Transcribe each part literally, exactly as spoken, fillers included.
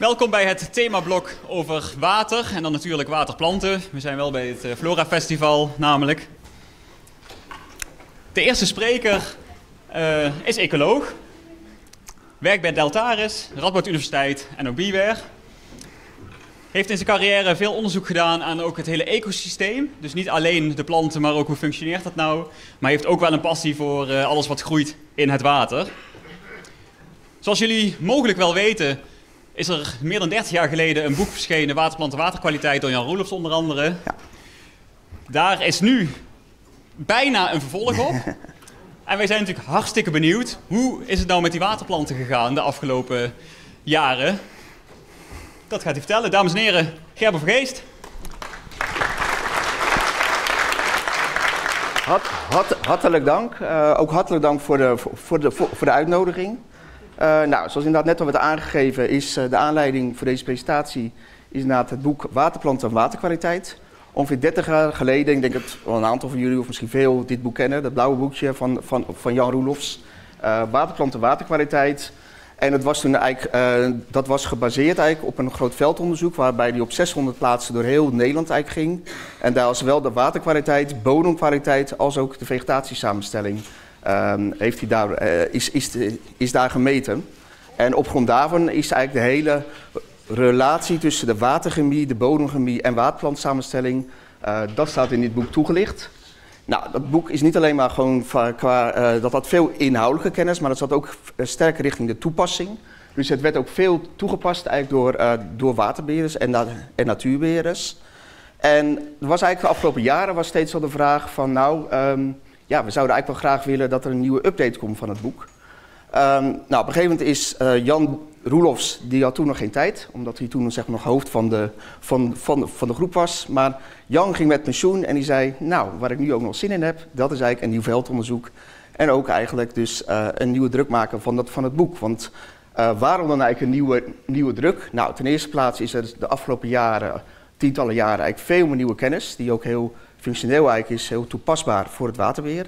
Welkom bij het themablok over water en dan natuurlijk waterplanten. We zijn wel bij het Flora Festival namelijk. De eerste spreker uh, is ecoloog, werkt bij Deltaris, Radboud Universiteit en ook Beware. Heeft in zijn carrière veel onderzoek gedaan aan ook het hele ecosysteem. Dus niet alleen de planten, maar ook hoe functioneert dat nou. Maar heeft ook wel een passie voor uh, alles wat groeit in het water. Zoals jullie mogelijk wel weten, is er meer dan dertig jaar geleden een boek verschenen, Waterplanten Waterkwaliteit, door Jan Roelofs onder andere. Ja. Daar is nu bijna een vervolg op. En wij zijn natuurlijk hartstikke benieuwd. Hoe is het nou met die waterplanten gegaan de afgelopen jaren? Dat gaat hij vertellen. Dames en heren, Gerber Vergeest. Hart, hart, hartelijk dank. Uh, ook hartelijk dank voor de, voor de, voor, voor de uitnodiging. Uh, nou, zoals inderdaad net al werd aangegeven, is uh, de aanleiding voor deze presentatie is inderdaad het boek Waterplanten en Waterkwaliteit. Ongeveer dertig jaar geleden, ik denk dat wel een aantal van jullie of misschien veel dit boek kennen, dat blauwe boekje van, van, van Jan Roelofs, uh, Waterplanten en Waterkwaliteit. En het was toen eigenlijk, uh, dat was gebaseerd eigenlijk op een groot veldonderzoek waarbij die op zeshonderd plaatsen door heel Nederland eigenlijk ging. En daar was zowel de waterkwaliteit, bodemkwaliteit als ook de vegetatiesamenstelling uh, heeft hij daar, uh, is, is, is daar gemeten. En op grond daarvan is eigenlijk de hele relatie tussen de waterchemie, de bodemchemie en waterplantsamenstelling, uh, dat staat in dit boek toegelicht. Nou, dat boek is niet alleen maar gewoon qua, uh, dat had veel inhoudelijke kennis, maar dat zat ook sterk richting de toepassing. Dus het werd ook veel toegepast eigenlijk door, uh, door waterbeheerders en, na en natuurbeheerders. En er was eigenlijk de afgelopen jaren was steeds al de vraag van nou, um, ja, we zouden eigenlijk wel graag willen dat er een nieuwe update komt van het boek. Um, nou, op een gegeven moment is uh, Jan Roelofs, die had toen nog geen tijd, omdat hij toen zeg maar, nog hoofd van de, van, van, van de groep was. Maar Jan ging met pensioen en die zei, nou, waar ik nu ook nog zin in heb, dat is eigenlijk een nieuw veldonderzoek. En ook eigenlijk dus uh, een nieuwe druk maken van, dat, van het boek. Want uh, waarom dan eigenlijk een nieuwe, nieuwe druk? Nou, ten eerste plaats is er de afgelopen jaren, tientallen jaren, eigenlijk veel meer nieuwe kennis, die ook heel functioneel eigenlijk is, heel toepasbaar voor het waterbeheer.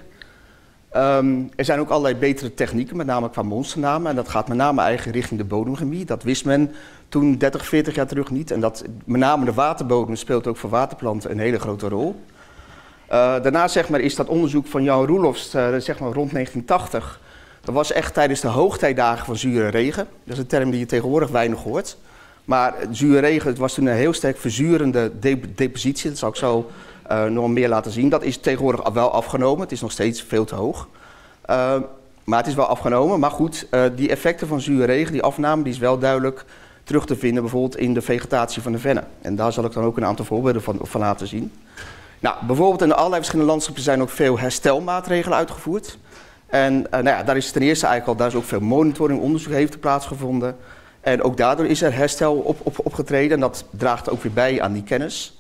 Um, er zijn ook allerlei betere technieken, met name qua monsternamen. En dat gaat met name eigenlijk richting de bodemchemie. Dat wist men toen dertig, veertig jaar terug niet. En dat, met name de waterbodem speelt ook voor waterplanten een hele grote rol. Uh, daarna zeg maar, is dat onderzoek van Jan Roelofs uh, zeg maar, rond negentien tachtig. Dat was echt tijdens de hoogtijdagen van zure regen. Dat is een term die je tegenwoordig weinig hoort. Maar zure regen, het was toen een heel sterk verzurende dep depositie. Dat zal ik zo uh, nog meer laten zien. Dat is tegenwoordig wel afgenomen. Het is nog steeds veel te hoog. Uh, maar het is wel afgenomen. Maar goed, uh, die effecten van zure regen, die afname, die is wel duidelijk terug te vinden. Bijvoorbeeld in de vegetatie van de vennen. En daar zal ik dan ook een aantal voorbeelden van, van laten zien. Nou, bijvoorbeeld in allerlei verschillende landschappen zijn ook veel herstelmaatregelen uitgevoerd. En uh, nou ja, daar is ten eerste eigenlijk al, daar is ook veel monitoring, onderzoek heeft plaatsgevonden. En ook daardoor is er herstel op, op, opgetreden en dat draagt ook weer bij aan die kennis.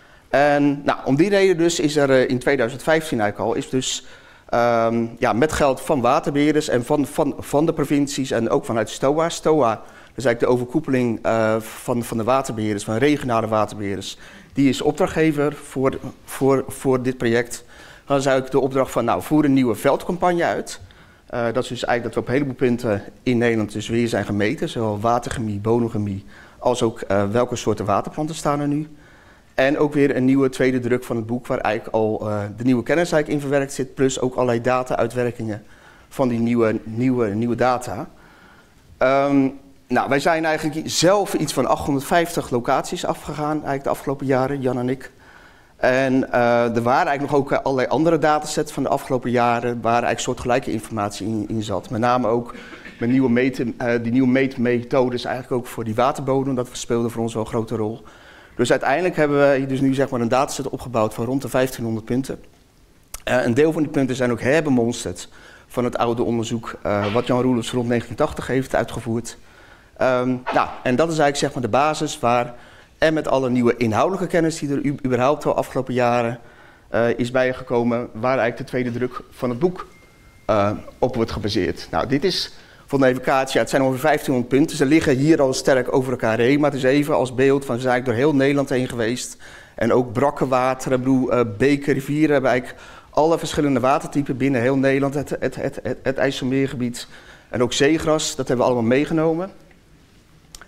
En nou, om die reden dus is er uh, in tweeduizend vijftien eigenlijk al, is dus um, ja, met geld van waterbeheerders en van, van, van de provincies en ook vanuit STOA. STOA, dat is eigenlijk de overkoepeling uh, van, van de waterbeheerders, van regionale waterbeheerders. Die is opdrachtgever voor, voor, voor dit project. Dan is eigenlijk de opdracht van, nou, voer een nieuwe veldcampagne uit. Uh, dat is dus eigenlijk dat we op een heleboel punten in Nederland dus weer zijn gemeten. Zowel waterchemie, bodemchemie, als ook uh, welke soorten waterplanten staan er nu. En ook weer een nieuwe tweede druk van het boek waar eigenlijk al uh, de nieuwe kennis eigenlijk in verwerkt zit. Plus ook allerlei data-uitwerkingen van die nieuwe, nieuwe, nieuwe data. Um, nou, wij zijn eigenlijk zelf iets van achthonderdvijftig locaties afgegaan eigenlijk de afgelopen jaren, Jan en ik. En uh, er waren eigenlijk nog ook allerlei andere datasets van de afgelopen jaren waar eigenlijk soortgelijke informatie in, in zat. Met name ook met nieuwe meten, uh, die nieuwe meetmethodes eigenlijk ook voor die waterbodem. Dat speelde voor ons wel een grote rol. Dus uiteindelijk hebben we dus nu zeg maar een dataset opgebouwd van rond de vijftienhonderd punten. Uh, een deel van die punten zijn ook herbemonsterd van het oude onderzoek uh, wat Jan Roelofs rond negentien tachtig heeft uitgevoerd. Um, nou, en dat is eigenlijk zeg maar de basis waar, en met alle nieuwe inhoudelijke kennis die er überhaupt al afgelopen jaren uh, is bijgekomen, waar eigenlijk de tweede druk van het boek uh, op wordt gebaseerd. Nou, dit is voor de navigatie, ja, het zijn ongeveer vijftienhonderd punten. Ze liggen hier al sterk over elkaar heen, maar het is even als beeld van, ze zijn eigenlijk door heel Nederland heen geweest. En ook brakkenwater, ik bedoel, uh, beken, rivieren hebben eigenlijk alle verschillende watertypen binnen heel Nederland, het, het, het, het, het IJsselmeergebied. En ook zeegras, dat hebben we allemaal meegenomen.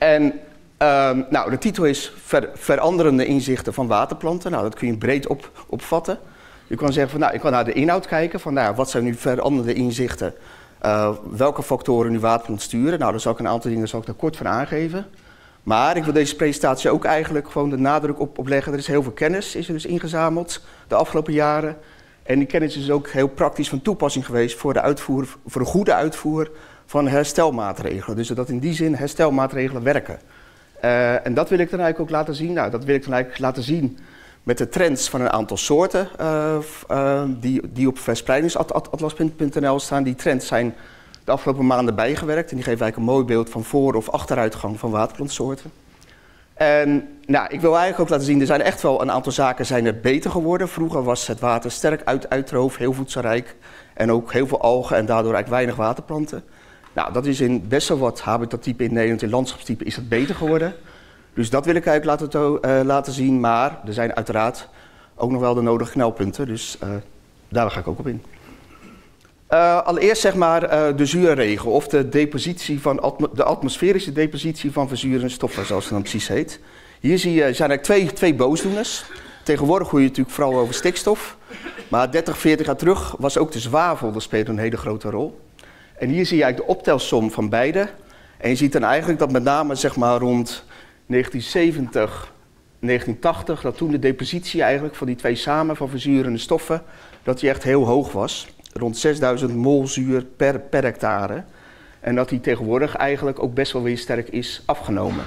En um, nou, de titel is ver, Veranderende inzichten van waterplanten. Nou, dat kun je breed op, opvatten. Je kan zeggen van, nou, ik kan naar de inhoud kijken van, nou, wat zijn nu veranderende inzichten? Uh, welke factoren nu waterplant sturen? Nou, daar zal ik een aantal dingen zal ik daar kort van aangeven. Maar ik wil deze presentatie ook eigenlijk gewoon de nadruk op, op leggen. Er is heel veel kennis is er dus ingezameld de afgelopen jaren. En die kennis is ook heel praktisch van toepassing geweest voor de uitvoer, voor de goede uitvoer van herstelmaatregelen. Dus dat in die zin herstelmaatregelen werken. Uh, en dat wil ik dan eigenlijk ook laten zien. Nou, dat wil ik dan eigenlijk laten zien met de trends van een aantal soorten uh, uh, die, die op verspreidingsatlas punt n l staan. Die trends zijn de afgelopen maanden bijgewerkt en die geven eigenlijk een mooi beeld van voor- of achteruitgang van waterplantsoorten. En nou, ik wil eigenlijk ook laten zien, er zijn echt wel een aantal zaken zijn er beter geworden. Vroeger was het water sterk uit, uitdroof, heel voedselrijk en ook heel veel algen en daardoor eigenlijk weinig waterplanten. Nou, dat is in best wel wat habitattypen in Nederland, in landschapstypen is dat beter geworden. Dus dat wil ik eigenlijk laten, uh, laten zien, maar er zijn uiteraard ook nog wel de nodige knelpunten, dus uh, daar ga ik ook op in. Uh, allereerst zeg maar uh, de zuurregel of de, depositie van atmo de atmosferische depositie van verzurende stoffen, zoals het dan precies heet. Hier zie je, zijn eigenlijk twee, twee boosdoeners. Tegenwoordig hoor je natuurlijk vooral over stikstof, maar dertig, veertig jaar terug was ook de zwavel, dat speelde een hele grote rol. En hier zie je eigenlijk de optelsom van beide. En je ziet dan eigenlijk dat met name zeg maar rond negentien zeventig, negentien tachtig, dat toen de depositie eigenlijk van die twee samen van verzurende stoffen, dat die echt heel hoog was. Rond zesduizend mol zuur per, per hectare. En dat die tegenwoordig eigenlijk ook best wel weer sterk is afgenomen.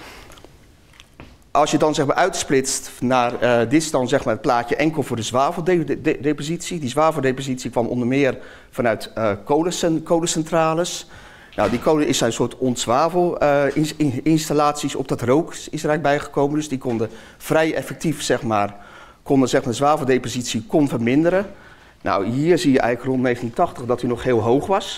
Als je dan zeg maar uitsplitst naar, uh, dit is dan zeg maar het plaatje enkel voor de zwaveldepositie. Die zwaveldepositie kwam onder meer vanuit uh, kolencentrales. Nou, die kolen is een soort ontzwavelinstallaties uh, op dat rook is er eigenlijk bijgekomen. Dus die konden vrij effectief zeg maar, konden zeg maar de zwaveldepositie kon verminderen. Nou, hier zie je eigenlijk rond negentien tachtig dat hij nog heel hoog was.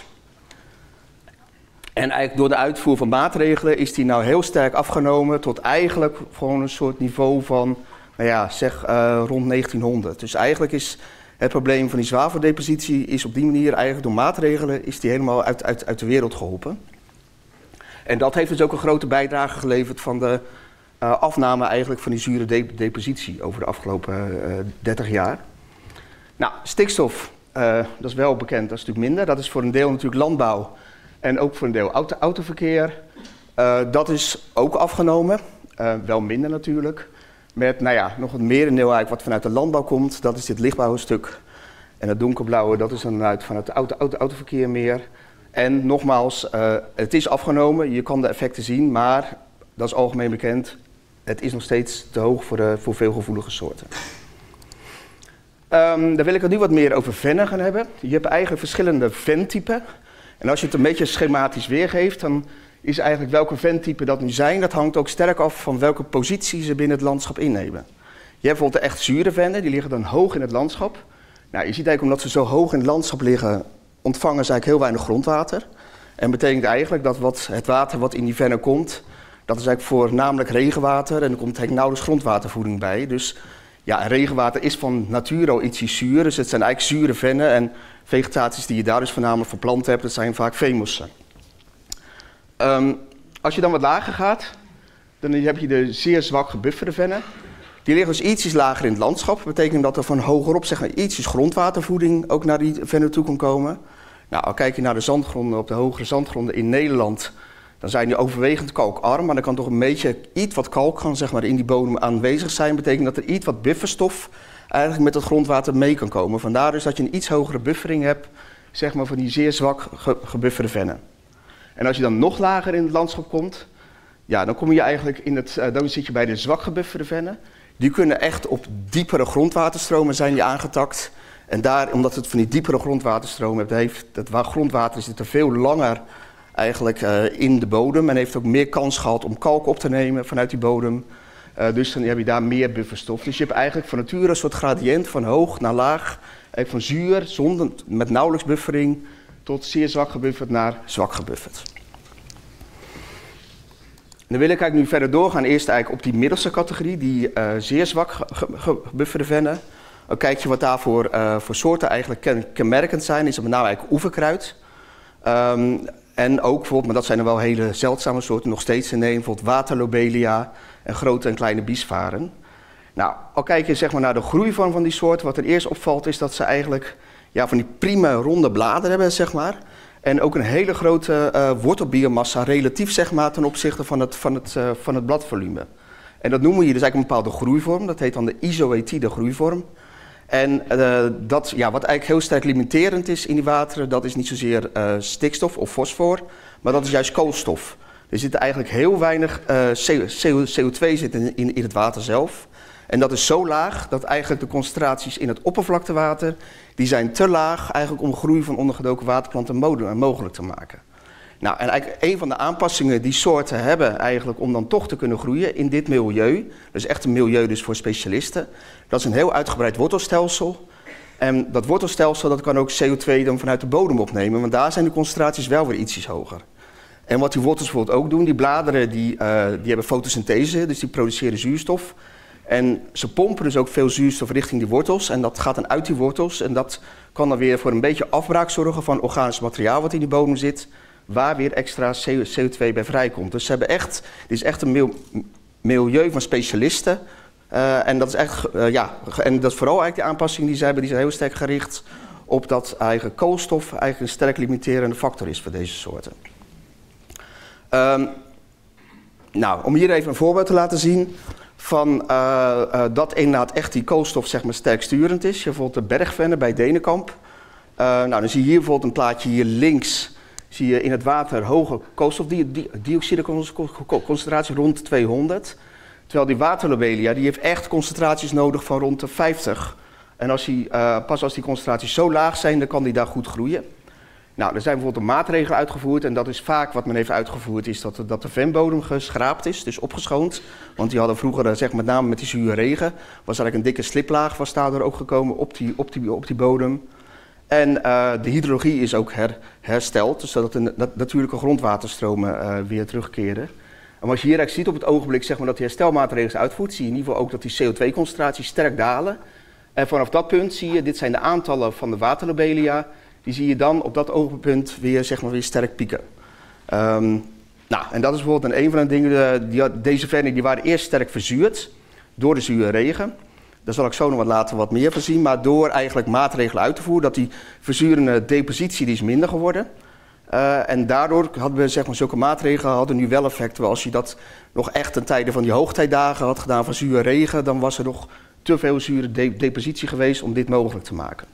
En eigenlijk door de uitvoer van maatregelen is die nou heel sterk afgenomen tot eigenlijk gewoon een soort niveau van, nou ja, zeg uh, rond negentienhonderd. Dus eigenlijk is het probleem van die zwaveldepositie is op die manier eigenlijk door maatregelen is die helemaal uit, uit, uit de wereld geholpen. En dat heeft dus ook een grote bijdrage geleverd van de uh, afname eigenlijk van die zure de depositie over de afgelopen uh, dertig jaar. Nou, stikstof, uh, dat is wel bekend, dat is natuurlijk minder. Dat is voor een deel natuurlijk landbouw en ook voor een deel auto autoverkeer. Uh, dat is ook afgenomen, uh, wel minder natuurlijk. Met, nou ja, nog wat merendeel eigenlijk wat vanuit de landbouw komt. Dat is dit lichtblauwe stuk. En het donkerblauwe, dat is dan uit vanuit het auto, auto, autoverkeer meer. En nogmaals, uh, het is afgenomen, je kan de effecten zien, maar dat is algemeen bekend. Het is nog steeds te hoog voor, de, voor veel gevoelige soorten. Um, daar wil ik het nu wat meer over vennen gaan hebben. Je hebt eigenlijk verschillende ventypen. En als je het een beetje schematisch weergeeft, dan is eigenlijk welke ventypen dat nu zijn. Dat hangt ook sterk af van welke positie ze binnen het landschap innemen. Je hebt bijvoorbeeld de echt zure vennen, die liggen dan hoog in het landschap. Nou, je ziet eigenlijk omdat ze zo hoog in het landschap liggen, ontvangen ze eigenlijk heel weinig grondwater. En betekent eigenlijk dat wat, het water wat in die vennen komt, dat is eigenlijk voornamelijk regenwater. En er komt eigenlijk nauwelijks grondwatervoeding bij. Dus ja, regenwater is van nature al ietsje zuur, dus het zijn eigenlijk zure vennen. En vegetaties die je daar dus voornamelijk voor planten hebt, dat zijn vaak veemossen. Um, als je dan wat lager gaat, dan heb je de zeer zwak gebufferde vennen. Die liggen dus ietsjes lager in het landschap. Dat betekent dat er van hogerop zeg maar, ietsjes grondwatervoeding ook naar die vennen toe kan komen. Nou, al kijk je naar de zandgronden, op de hogere zandgronden in Nederland, dan zijn die overwegend kalkarm, maar dan kan toch een beetje iets wat kalk kan, zeg maar, in die bodem aanwezig zijn. Betekent dat er iets wat bufferstof eigenlijk met het grondwater mee kan komen. Vandaar dus dat je een iets hogere buffering hebt, zeg maar, van die zeer zwak ge gebufferde vennen. En als je dan nog lager in het landschap komt, ja, dan kom je eigenlijk in het, uh, dan zit je bij de zwak gebufferde vennen. Die kunnen echt op diepere grondwaterstromen zijn die aangetakt. En daar, omdat het van die diepere grondwaterstromen hebt, heeft dat grondwater zit er veel langer eigenlijk uh, in de bodem en heeft ook meer kans gehad om kalk op te nemen vanuit die bodem. Uh, dus dan heb je daar meer bufferstof. Dus je hebt eigenlijk van nature een soort gradient van hoog naar laag. Eigenlijk van zuur, zonder, met nauwelijks buffering, tot zeer zwak gebufferd naar zwak gebufferd. Dan wil ik eigenlijk nu verder doorgaan. Eerst eigenlijk op die middelste categorie, die uh, zeer zwak gebufferde vennen. Dan kijk je wat daarvoor uh, voor soorten eigenlijk ken kenmerkend zijn. Is dat met name eigenlijk oeverkruid. Um, En ook bijvoorbeeld, maar dat zijn er wel hele zeldzame soorten, nog steeds in Nederland, bijvoorbeeld waterlobelia en grote en kleine biesvaren. Nou, al kijk je zeg maar naar de groeivorm van die soort, wat er eerst opvalt is dat ze eigenlijk ja, van die prima ronde bladeren hebben, zeg maar. En ook een hele grote uh, wortelbiomassa relatief zeg maar, ten opzichte van het, van, het, uh, van het bladvolume. En dat noemen we hier dus eigenlijk een bepaalde groeivorm, dat heet dan de isoetide groeivorm. En uh, dat, ja, wat eigenlijk heel sterk limiterend is in die wateren, dat is niet zozeer uh, stikstof of fosfor, maar dat is juist koolstof. Er zit eigenlijk heel weinig uh, C O twee zit in, in, in het water zelf. En dat is zo laag dat eigenlijk de concentraties in het oppervlaktewater, die zijn te laag eigenlijk om groei van ondergedoken waterplanten mogelijk te maken. Nou, en eigenlijk een van de aanpassingen die soorten hebben eigenlijk om dan toch te kunnen groeien in dit milieu, dus echt een milieu dus voor specialisten, dat is een heel uitgebreid wortelstelsel. En dat wortelstelsel dat kan ook C O twee dan vanuit de bodem opnemen, want daar zijn de concentraties wel weer ietsjes hoger. En wat die wortels bijvoorbeeld ook doen, die bladeren die, uh, die hebben fotosynthese, dus die produceren zuurstof. En ze pompen dus ook veel zuurstof richting die wortels en dat gaat dan uit die wortels. En dat kan dan weer voor een beetje afbraak zorgen van organisch materiaal wat in die bodem zit, waar weer extra C O twee bij vrijkomt. Dus ze hebben echt, dit is echt een milieu van specialisten. Uh, en dat is echt, uh, ja, en dat is vooral eigenlijk de aanpassingen die ze hebben, die zijn heel sterk gericht op dat eigen koolstof eigenlijk een sterk limiterende factor is voor deze soorten. Um, nou, om hier even een voorbeeld te laten zien van uh, uh, dat inderdaad echt die koolstof zeg maar, sterk sturend is. Je bijvoorbeeld de bergvennen bij Denenkamp. Uh, nou, dan zie je hier bijvoorbeeld een plaatje hier links. Zie je in het water hoge koolstofdioxideconcentratie rond de tweehonderd. Terwijl die waterlobelia die heeft echt concentraties nodig van rond de vijftig. En als die, uh, pas als die concentraties zo laag zijn, dan kan die daar goed groeien. Nou, er zijn bijvoorbeeld een maatregel uitgevoerd en dat is vaak wat men heeft uitgevoerd, is dat de, dat de venbodem geschraapt is, dus opgeschoond. Want die hadden vroeger, zeg, met name met die zure regen, was eigenlijk een dikke sliplaag, was daardoor ook gekomen op die, op die, op die bodem. En uh, de hydrologie is ook her, hersteld, dus zodat de dat natuurlijke grondwaterstromen uh, weer terugkeren. En wat je hier eigenlijk ziet op het ogenblik, zeg maar, dat die herstelmaatregelen uitvoert, zie je in ieder geval ook dat die C O twee concentraties sterk dalen. En vanaf dat punt zie je, dit zijn de aantallen van de waterlobelia, die zie je dan op dat oogpunt weer, zeg maar, weer sterk pieken. Um, nou, en dat is bijvoorbeeld een van de dingen, die, deze vennen die waren eerst sterk verzuurd door de zure regen. Daar zal ik zo nog wat later wat meer van zien, maar door eigenlijk maatregelen uit te voeren, dat die verzurende depositie die is minder geworden. Uh, en daardoor hadden we, zeg maar, zulke maatregelen hadden nu wel effect. Terwijl als je dat nog echt ten tijde van die hoogtijdagen had gedaan van zure regen, dan was er nog te veel zure de depositie geweest om dit mogelijk te maken.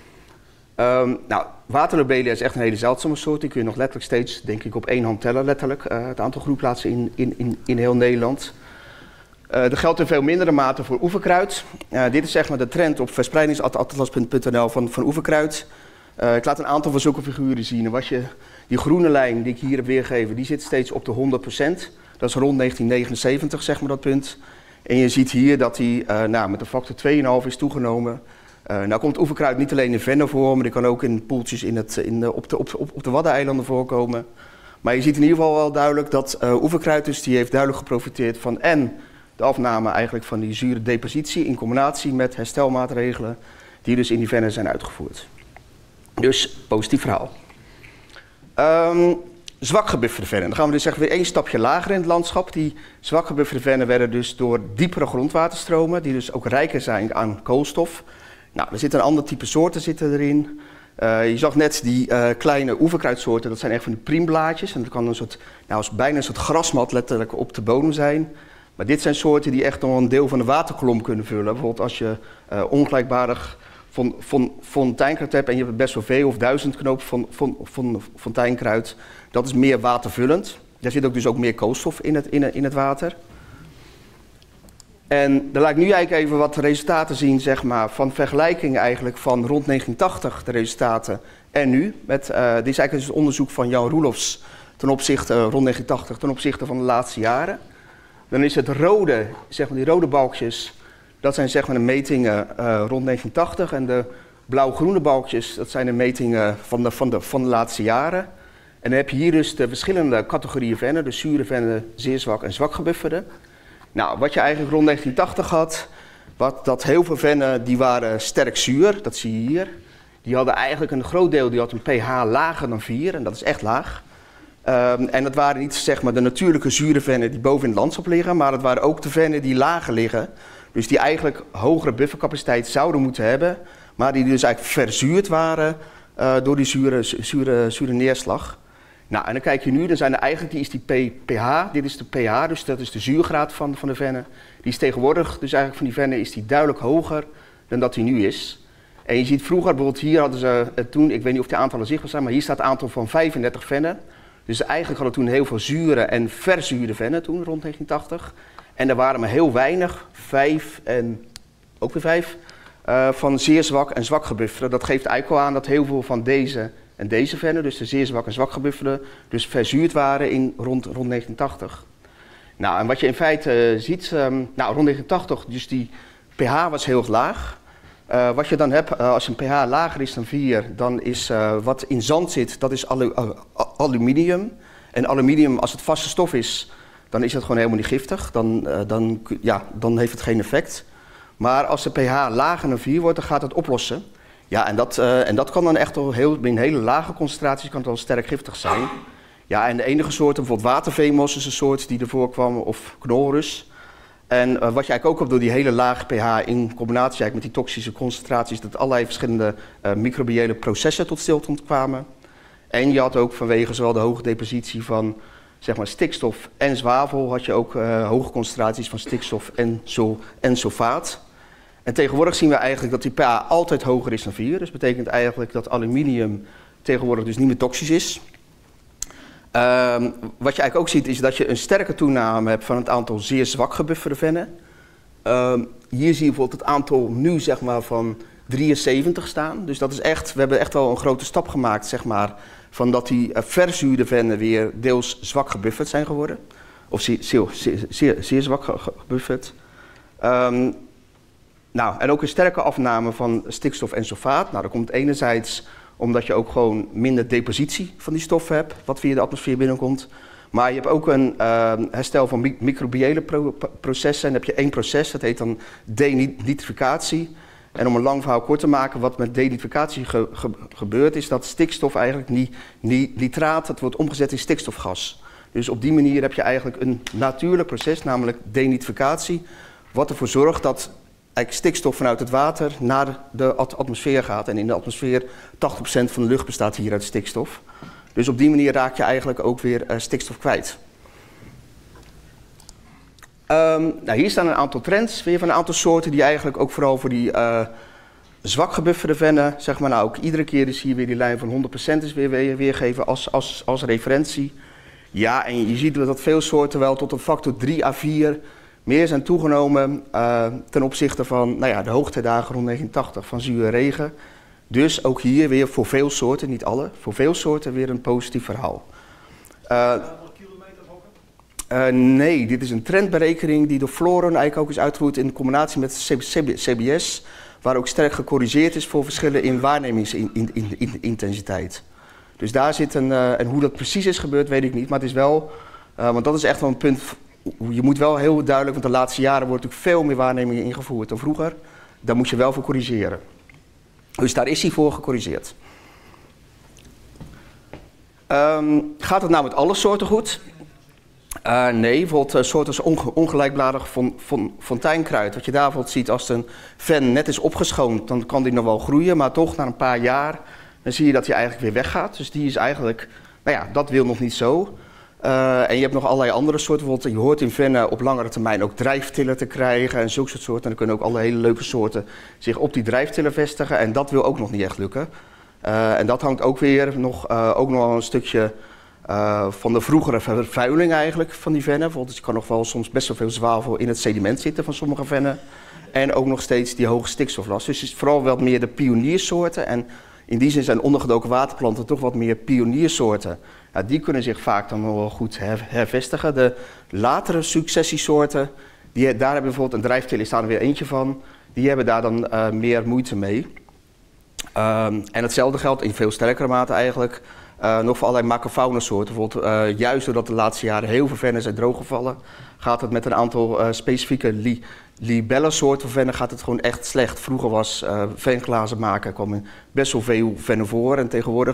Um, nou, waterlobelia is echt een hele zeldzame soort. Die kun je nog letterlijk steeds, denk ik, op één hand tellen, letterlijk. Uh, het aantal groeiplaatsen in, in, in, in heel Nederland. Uh, dat geldt in veel mindere mate voor oeverkruid. Uh, dit is zeg maar de trend op verspreidingsatlas punt n l van, van oeverkruid. Uh, ik laat een aantal van zulke figuren zien. En wat je, die groene lijn die ik hier heb weergegeven, die zit steeds op de honderd procent. Dat is rond negentien negenenzeventig, zeg maar, dat punt. En je ziet hier dat die uh, nou, met een factor twee komma vijf is toegenomen. Uh, nou komt oeverkruid niet alleen in vennen voor, maar die kan ook in poeltjes in het, in de, op, de, op, op de Waddeneilanden voorkomen. Maar je ziet in ieder geval wel duidelijk dat uh, oeverkruid dus, die heeft duidelijk geprofiteerd van en de afname eigenlijk van die zure depositie in combinatie met herstelmaatregelen die dus in die vennen zijn uitgevoerd. Dus positief verhaal. Um, zwak gebufferde vennen. Dan gaan we dus echt weer één stapje lager in het landschap. Die zwak gebufferde vennen werden dus door diepere grondwaterstromen, die dus ook rijker zijn aan koolstof. Nou, er zitten een ander type soorten zitten erin. Uh, je zag net die uh, kleine oeverkruidsoorten, dat zijn echt van die priemblaadjes. En dat kan een soort, nou, als bijna een soort grasmat letterlijk op de bodem zijn. Maar dit zijn soorten die echt nog een deel van de waterkolom kunnen vullen. Bijvoorbeeld als je uh, ongelijkbarig Von, von, fonteinkruid hebt en je hebt best wel veel of duizend knopen van, van, van fonteinkruid, dat is meer watervullend. Daar zit ook dus ook meer koolstof in het, in, in het water. En dan laat ik nu eigenlijk even wat resultaten zien, zeg maar, van vergelijking eigenlijk van rond negentien tachtig, de resultaten, en nu. Met, uh, dit is eigenlijk dus onderzoek van Jan Roelofs ten opzichte, uh, rond negentien tachtig, ten opzichte van de laatste jaren. Dan is het rode, zeg maar die rode balkjes, dat zijn, zeg maar, de metingen uh, rond negentien tachtig. En de blauw-groene balkjes, dat zijn de metingen van de, van, de, van de laatste jaren. En dan heb je hier dus de verschillende categorieën vennen, dus zure vennen, zeer zwak en zwak gebufferde. Nou, wat je eigenlijk rond negentien tachtig had, wat, dat heel veel vennen die waren sterk zuur, dat zie je hier. Die hadden eigenlijk een groot deel, die had een pH lager dan vier, en dat is echt laag. Um, en dat waren niet zeg maar, de natuurlijke zure vennen die boven in het landschap liggen, maar het waren ook de vennen die lager liggen. Dus die eigenlijk hogere buffercapaciteit zouden moeten hebben, maar die dus eigenlijk verzuurd waren uh, door die zure, zure, zure neerslag. Nou, en dan kijk je nu, dan zijn er eigenlijk, die is die pH, dit is de pH, dus dat is de zuurgraad van, van de vennen. Die is tegenwoordig, dus eigenlijk van die vennen, is die duidelijk hoger dan dat die nu is. En je ziet vroeger, bijvoorbeeld hier hadden ze uh, toen, ik weet niet of die aantallen zichtbaar zijn, maar hier staat het aantal van vijfendertig vennen. Dus eigenlijk hadden we toen heel veel zure en verzuurde vennen toen, rond negentien tachtig. En er waren maar heel weinig, vijf en ook weer vijf, uh, van zeer zwak en zwak gebufferde. Dat geeft eigenlijk al aan dat heel veel van deze en deze vennen, dus de zeer zwak en zwak gebufferde, dus verzuurd waren in rond, rond negentien tachtig. Nou, en wat je in feite uh, ziet, um, nou rond negentien tachtig, dus die pH was heel laag. Uh, wat je dan hebt, uh, als een pH lager is dan vier, dan is uh, wat in zand zit, dat is alu uh, aluminium. En aluminium, als het vaste stof is, dan is het gewoon helemaal niet giftig. Dan, uh, dan, ja, dan heeft het geen effect. Maar als de pH lager dan vier wordt, dan gaat het oplossen. Ja, en dat, uh, en dat kan dan echt al heel, in hele lage concentraties kan het al sterk giftig zijn. Ja, en de enige soorten, bijvoorbeeld waterveemos is een soort die ervoor kwam, of knolrus. En uh, wat je eigenlijk ook hebt door die hele lage pH in combinatie eigenlijk met die toxische concentraties, dat allerlei verschillende uh, microbiële processen tot stilstand kwamen. En je had ook vanwege zowel de hoge depositie van zeg maar, stikstof en zwavel, had je ook uh, hoge concentraties van stikstof en, sul en sulfaat. En tegenwoordig zien we eigenlijk dat die pH altijd hoger is dan vier. Dus dat betekent eigenlijk dat aluminium tegenwoordig dus niet meer toxisch is. Um, wat je eigenlijk ook ziet is dat je een sterke toename hebt van het aantal zeer zwak gebufferde vennen. Um, hier zie je bijvoorbeeld het aantal nu zeg maar van drieënzeventig staan. Dus dat is echt, we hebben echt wel een grote stap gemaakt zeg maar, van dat die uh, verzuurde vennen weer deels zwak gebufferd zijn geworden. Of zeer, zeer, zeer, zeer, zeer zwak gebufferd. Um, nou, en ook een sterke afname van stikstof en sulfaat. Nou, dat komt enerzijds omdat je ook gewoon minder depositie van die stoffen hebt, wat via de atmosfeer binnenkomt. Maar je hebt ook een uh, herstel van mi microbiële pro processen. En dan heb je één proces, dat heet dan denitrificatie. En om een lang verhaal kort te maken, wat met denitrificatie ge ge gebeurt, is dat stikstof eigenlijk niet, niet nitraat, dat wordt omgezet in stikstofgas. Dus op die manier heb je eigenlijk een natuurlijk proces, namelijk denitrificatie, wat ervoor zorgt dat eigenlijk stikstof vanuit het water naar de atmosfeer gaat. En in de atmosfeer, tachtig procent van de lucht bestaat hier uit stikstof. Dus op die manier raak je eigenlijk ook weer uh, stikstof kwijt. Um, nou, hier staan een aantal trends, weer van een aantal soorten die eigenlijk ook vooral voor die uh, zwak gebufferde vennen, zeg maar nou ook iedere keer is hier weer die lijn van honderd procent is weer, weer weergeven als, als, als referentie. Ja, en je ziet dat veel soorten wel tot een factor drie à vier meer zijn toegenomen uh, ten opzichte van nou ja, de hoogtijdagen rond negentien tachtig van zure regen. Dus ook hier weer voor veel soorten, niet alle, voor veel soorten weer een positief verhaal. Uh, uh, nee, dit is een trendberekening die door Floron eigenlijk ook is uitgevoerd in combinatie met C B S, waar ook sterk gecorrigeerd is voor verschillen in waarnemingsintensiteit. Dus daar zit een, uh, en hoe dat precies is gebeurd weet ik niet, maar het is wel, uh, want dat is echt wel een punt. Je moet wel heel duidelijk, want de laatste jaren wordt natuurlijk veel meer waarnemingen ingevoerd dan vroeger. Daar moet je wel voor corrigeren. Dus daar is hij voor gecorrigeerd. Um, gaat het nou met alle soorten goed? Uh, nee, bijvoorbeeld uh, soorten als onge ongelijkbladig von, von, fonteinkruid. Wat je daar bijvoorbeeld ziet als een ven net is opgeschoond, dan kan die nog wel groeien. Maar toch na een paar jaar, dan zie je dat hij eigenlijk weer weggaat. Dus die is eigenlijk, nou ja, dat wil nog niet zo. Uh, en je hebt nog allerlei andere soorten. Bijvoorbeeld, je hoort in vennen op langere termijn ook drijftiller te krijgen en zulke soort soorten. En dan kunnen ook alle hele leuke soorten zich op die drijftiller vestigen. En dat wil ook nog niet echt lukken. Uh, en dat hangt ook weer nog, uh, ook nog wel een stukje uh, van de vroegere vervuiling eigenlijk van die vennen. Bijvoorbeeld, je kan nog wel soms best wel veel zwavel in het sediment zitten van sommige vennen. En ook nog steeds die hoge stikstoflast. Dus het is vooral wat meer de pioniersoorten. En in die zin zijn ondergedoken waterplanten toch wat meer pioniersoorten. Ja, die kunnen zich vaak dan wel goed her hervestigen. De latere successiesoorten, die, daar hebben bijvoorbeeld een drijftiller, staan er weer eentje van. Die hebben daar dan uh, meer moeite mee. Um, en hetzelfde geldt in veel sterkere mate eigenlijk uh, nog voor allerlei macrofauna-soorten. Bijvoorbeeld uh, juist doordat de laatste jaren heel veel vennen zijn drooggevallen, gaat het met een aantal uh, specifieke li libella-soorten van vennen gaat het gewoon echt slecht. Vroeger was uh, venglazen maken, kwam best wel veel vennen voor en tegenwoordig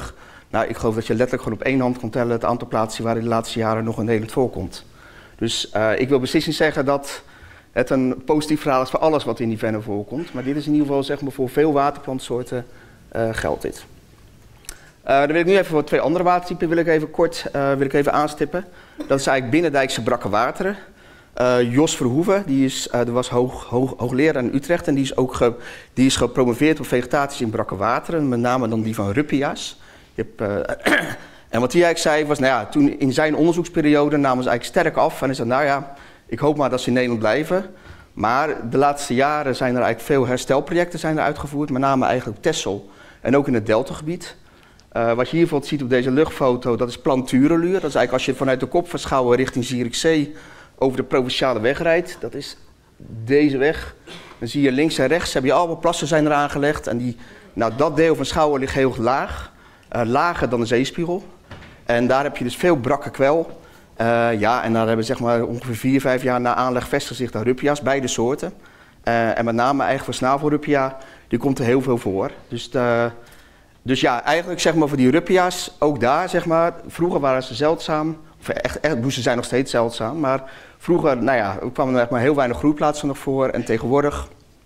Nou, ik geloof dat je letterlijk gewoon op één hand kon tellen het aantal plaatsen waar in de laatste jaren nog in Nederland voorkomt. Dus uh, ik wil beslist niet zeggen dat het een positief verhaal is voor alles wat in die vennen voorkomt. Maar dit is in ieder geval, zeg maar, voor veel waterplantsoorten uh, geldt dit. Uh, dan wil ik nu even voor twee andere watertypen wil ik even kort uh, wil ik even aanstippen. Dat is eigenlijk binnendijkse brakke wateren. Uh, Jos Verhoeven, die is, uh, er was hoog, hoog, hoogleraar in Utrecht en die is ook ge, die is gepromoveerd op vegetatie in brakke wateren, met name dan die van Ruppia's. Je hebt, uh, en wat hij eigenlijk zei was, nou ja, toen in zijn onderzoeksperiode namen ze eigenlijk sterk af en hij zei, nou ja, ik hoop maar dat ze in Nederland blijven. Maar de laatste jaren zijn er eigenlijk veel herstelprojecten zijn er uitgevoerd, met name eigenlijk op Texel en ook in het deltagebied. Uh, wat je hier bijvoorbeeld ziet op deze luchtfoto, dat is Planturenluur. Dat is eigenlijk als je vanuit de kop van Schouwen richting Zierikzee over de provinciale weg rijdt. Dat is deze weg. Dan zie je links en rechts, heb je allemaal plassen zijn er aangelegd. En die, nou, dat deel van Schouwen ligt heel laag. Uh, lager dan de zeespiegel. En daar heb je dus veel brakke kwel. Uh, ja, en daar hebben zeg maar ongeveer vier, vijf jaar na aanleg vestigen zich daar Ruppia's, beide soorten. Uh, en met name eigenlijk voor snavelruppia, die komt er heel veel voor. Dus, de, dus ja, eigenlijk zeg maar voor die Ruppia's, ook daar zeg maar, vroeger waren ze zeldzaam. Of echt, echt, ze zijn nog steeds zeldzaam, maar vroeger, nou ja, er kwamen er echt maar heel weinig groeiplaatsen nog voor. En tegenwoordig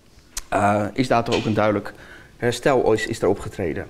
uh, is daar toch ook een duidelijk herstel is, is er opgetreden.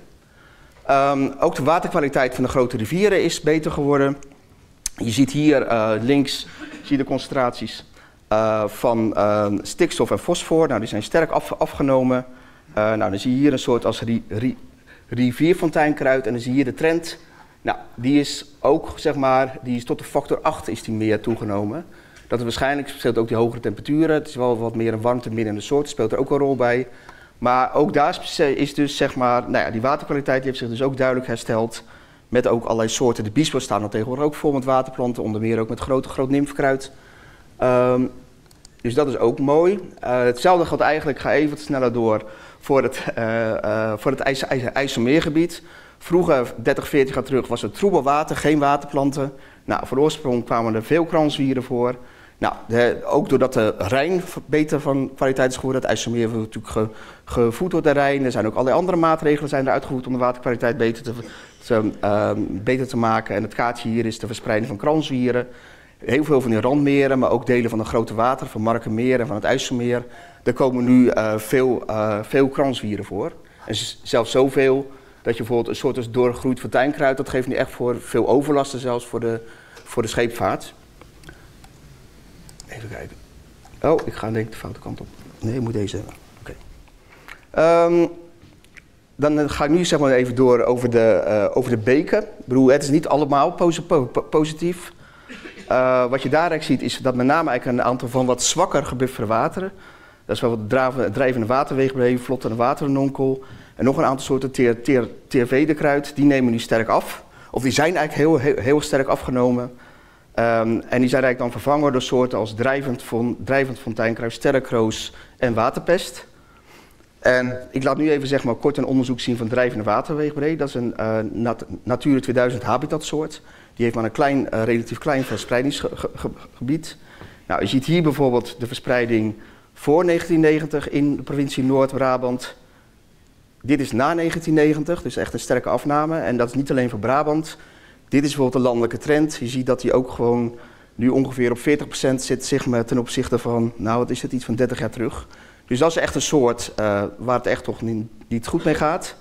Um, ook de waterkwaliteit van de grote rivieren is beter geworden. Je ziet hier uh, links zie je de concentraties uh, van uh, stikstof en fosfor. Nou, die zijn sterk af, afgenomen. Uh, nou, dan zie je hier een soort als ri, ri, rivierfonteinkruid en dan zie je hier de trend. Nou, die is ook, zeg maar, die is tot de factor acht is die meer toegenomen. Dat is waarschijnlijk, speelt ook die hogere temperaturen. Het is wel wat meer een warmte midden in de soort, speelt er ook een rol bij. Maar ook daar is dus, zeg maar, nou ja, die waterkwaliteit heeft zich dus ook duidelijk hersteld. Met ook allerlei soorten. De biesbos staan er tegenwoordig ook vol met waterplanten, onder meer ook met grote, groot nymfkruid. Um, dus dat is ook mooi. Uh, hetzelfde geldt eigenlijk, ga even wat sneller door, voor het, uh, uh, voor het IJs, IJs, IJsselmeergebied. Vroeger, dertig, veertig jaar terug, was het troebel water, geen waterplanten. Nou, voor oorsprong kwamen er veel kranswieren voor. Nou, de, ook doordat de Rijn beter van kwaliteit is geworden, het IJsselmeer wordt natuurlijk ge, gevoed door de Rijn. Er zijn ook allerlei andere maatregelen zijn er uitgevoerd om de waterkwaliteit beter te, te, uh, beter te maken. En het kaartje hier is de verspreiding van kranswieren. Heel veel van die randmeren, maar ook delen van de grote water, van Markenmeer en van het IJsselmeer. Er komen nu uh, veel, uh, veel kranswieren voor. En zelfs zoveel dat je bijvoorbeeld een soort als doorgegroeid fontajnkruid, dat geeft nu echt voor veel overlasten zelfs voor de, voor de scheepvaart. Even kijken. Oh, ik ga denk ik de foute kant op. Nee, ik moet deze hebben. Oké. Okay. Um, dan ga ik nu zeg maar even door over de, uh, over de beken. Ik bedoel, het is niet allemaal posi po positief. Uh, wat je daar eigenlijk ziet is dat met name eigenlijk een aantal van wat zwakker gebufferde wateren. Dat is wel wat drijvende waterwegbreven, vlottende waterrenonkel. En nog een aantal soorten T R V-dekruid, die nemen nu sterk af. Of die zijn eigenlijk heel, heel, heel sterk afgenomen. Um, en die zijn eigenlijk dan vervangen door soorten als drijvend, von, drijvend fonteinkruid, sterrenkroos en waterpest. En ik laat nu even zeg maar, kort een onderzoek zien van drijvende waterweegbreed. Dat is een uh, nat Natura tweeduizend habitatsoort. Die heeft maar een klein, uh, relatief klein verspreidingsgebied. Nou, je ziet hier bijvoorbeeld de verspreiding voor negentien negentig in de provincie Noord-Brabant. Dit is na negentien negentig, dus echt een sterke afname. En dat is niet alleen voor Brabant. Dit is bijvoorbeeld een landelijke trend. Je ziet dat die ook gewoon nu ongeveer op veertig procent zit zeg maar, ten opzichte van, nou wat is het, iets van dertig jaar terug. Dus dat is echt een soort uh, waar het echt toch niet, niet goed mee gaat.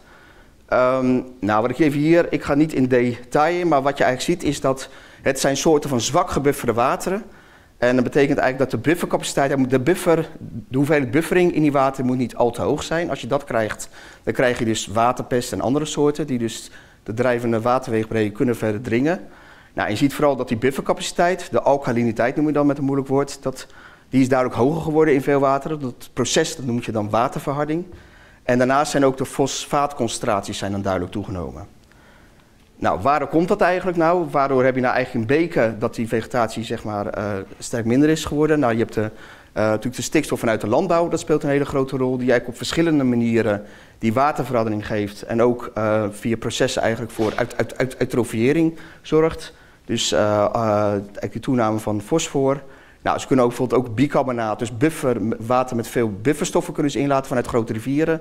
Um, nou, wat ik even hier, ik ga niet in detail in, maar wat je eigenlijk ziet is dat het zijn soorten van zwak gebufferde wateren. En dat betekent eigenlijk dat de buffercapaciteit, de, buffer, de hoeveelheid buffering in die water moet niet al te hoog zijn. Als je dat krijgt, dan krijg je dus waterpest en andere soorten die dus de drijvende waterweegbreedte kunnen verder dringen. Nou, je ziet vooral dat die buffercapaciteit, de alkaliniteit noem je dan met een moeilijk woord, dat, die is duidelijk hoger geworden in veel water. Dat proces dat noem je dan waterverharding. En daarnaast zijn ook de fosfaatconcentraties zijn dan duidelijk toegenomen. Nou, waarom komt dat eigenlijk nou? Waardoor heb je nou eigenlijk in beken dat die vegetatie zeg maar, uh, sterk minder is geworden? Nou, je hebt de, uh, natuurlijk de stikstof vanuit de landbouw, dat speelt een hele grote rol, die eigenlijk op verschillende manieren die waterverandering geeft en ook uh, via processen eigenlijk voor uit, uit, uit, eutrofiëring zorgt. Dus uh, uh, de toename van fosfor. Nou, ze kunnen ook bijvoorbeeld ook bicarbonaat, dus buffer, water met veel bufferstoffen kunnen ze inlaten vanuit grote rivieren.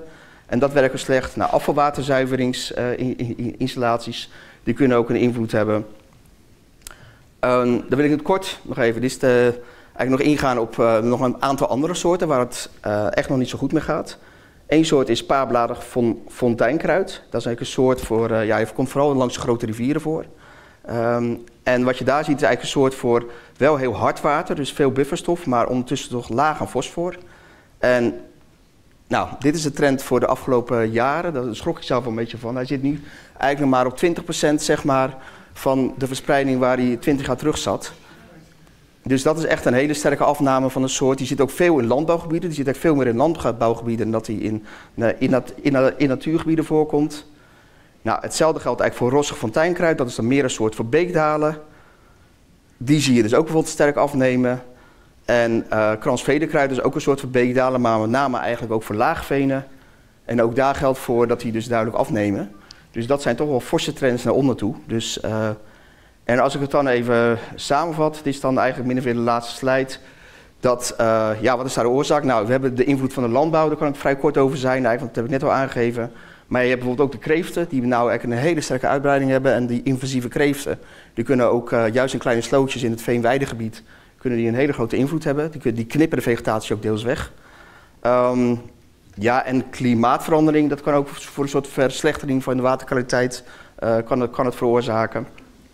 En dat werken slecht. Nou, afvalwaterzuiveringsinstallaties, uh, die kunnen ook een invloed hebben. Um, dan wil ik het kort nog even, dit is de, eigenlijk nog ingaan op uh, nog een aantal andere soorten waar het uh, echt nog niet zo goed mee gaat. Eén soort is paarbladig fonteinkruid. Dat is eigenlijk een soort voor, uh, ja, je komt vooral langs grote rivieren voor. Um, en wat je daar ziet is eigenlijk een soort voor wel heel hard water, dus veel bufferstof, maar ondertussen toch laag aan fosfor. En nou, dit is de trend voor de afgelopen jaren, daar schrok ik zelf wel een beetje van. Hij zit nu eigenlijk nog maar op twintig procent zeg maar, van de verspreiding waar hij twintig jaar terug zat. Dus dat is echt een hele sterke afname van een soort. Die zit ook veel in landbouwgebieden, die zit echt veel meer in landbouwgebieden dan dat hij in, in, in, in natuurgebieden voorkomt. Nou, hetzelfde geldt eigenlijk voor rossig fonteinkruid, dat is dan meer een soort voor beekdalen. Die zie je dus ook bijvoorbeeld sterk afnemen. En uh, kransvederkruid is ook een soort van beekdalen, maar met name eigenlijk ook voor laagvenen. En ook daar geldt voor dat die dus duidelijk afnemen. Dus dat zijn toch wel forse trends naar onder toe. Dus, uh, en als ik het dan even samenvat, dit is dan eigenlijk min of meer de laatste slide. Dat, uh, ja, wat is daar de oorzaak? Nou, we hebben de invloed van de landbouw, daar kan ik vrij kort over zijn, eigenlijk, want dat heb ik net al aangegeven. Maar je hebt bijvoorbeeld ook de kreeften, die nou eigenlijk een hele sterke uitbreiding hebben. En die invasieve kreeften, die kunnen ook uh, juist in kleine slootjes in het veenweidegebied, kunnen die een hele grote invloed hebben. Die, die knippen de vegetatie ook deels weg. Um, ja, en klimaatverandering, dat kan ook voor een soort verslechtering van de waterkwaliteit uh, kan, het, kan het veroorzaken.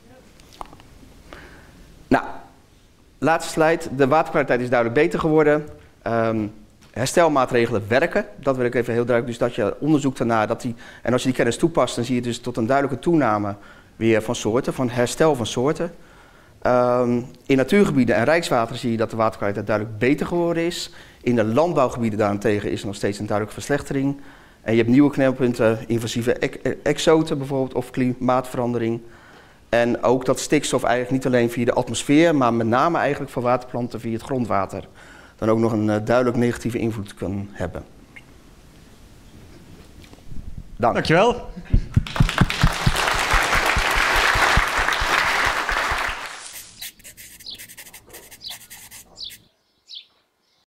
Nou, laatste slide. De waterkwaliteit is duidelijk beter geworden. Um, herstelmaatregelen werken, dat wil ik even heel duidelijk. Dus dat je onderzoekt ernaar, dat die, en als je die kennis toepast, dan zie je dus tot een duidelijke toename weer van soorten, van herstel van soorten. Um, in natuurgebieden en rijkswater zie je dat de waterkwaliteit duidelijk beter geworden is. In de landbouwgebieden daarentegen is er nog steeds een duidelijke verslechtering. En je hebt nieuwe knelpunten, invasieve exoten bijvoorbeeld, of klimaatverandering. En ook dat stikstof eigenlijk niet alleen via de atmosfeer, maar met name eigenlijk voor waterplanten via het grondwater, dan ook nog een uh, duidelijk negatieve invloed kan hebben. Dank. Dankjewel.